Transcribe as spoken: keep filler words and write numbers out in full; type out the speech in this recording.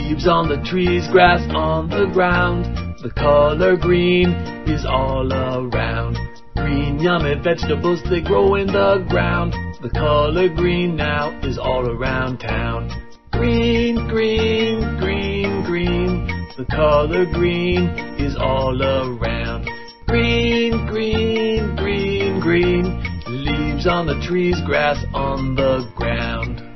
Leaves on the trees, grass on the ground. The color green is all around. Green, yummy vegetables, they grow in the ground. The color green now is all around town. Green, green, green, green. The color green is all around. Green, green, green, green. Leaves on the trees, grass on the ground.